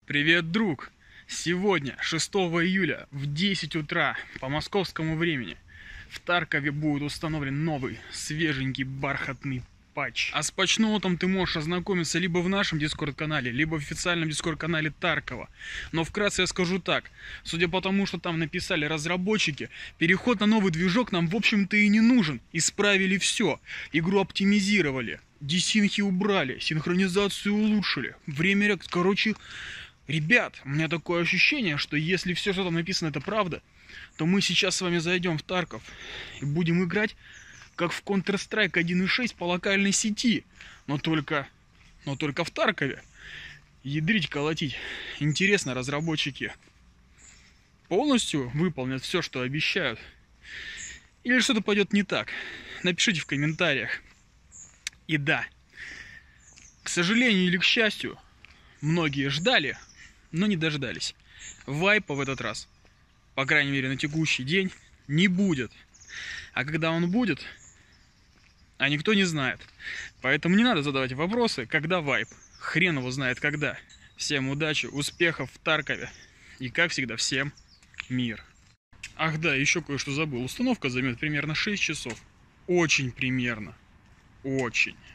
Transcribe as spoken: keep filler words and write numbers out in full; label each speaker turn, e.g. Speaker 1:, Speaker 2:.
Speaker 1: Привет, друг! Сегодня, шестого июля, в десять утра по московскому времени, в Таркове будет установлен новый, свеженький бархатный патч. А с патчноутом ты можешь ознакомиться либо в нашем дискорд-канале, либо в официальном дискорд-канале Таркова. Но вкратце я скажу так, судя по тому, что там написали разработчики, переход на новый движок нам в общем-то и не нужен. Исправили все, игру оптимизировали, десинхи убрали, синхронизацию улучшили, время реакции, короче... Ребят, у меня такое ощущение, что если все, что там написано, это правда, то мы сейчас с вами зайдем в Тарков и будем играть как в Counter-Strike один и шесть по локальной сети, но только, но только в Таркове. Ядрить, колотить. Интересно, разработчики полностью выполнят все, что обещают? Или что-то пойдет не так? Напишите в комментариях. И да, к сожалению или к счастью, многие ждали, но не дождались. Вайпа в этот раз, по крайней мере на текущий день, не будет. А когда он будет, а никто не знает. Поэтому не надо задавать вопросы, когда вайп. Хрен его знает когда. Всем удачи, успехов в Таркове. И как всегда, всем мир. Ах да, еще кое-что забыл. Установка займет примерно шесть часов. Очень примерно. Очень.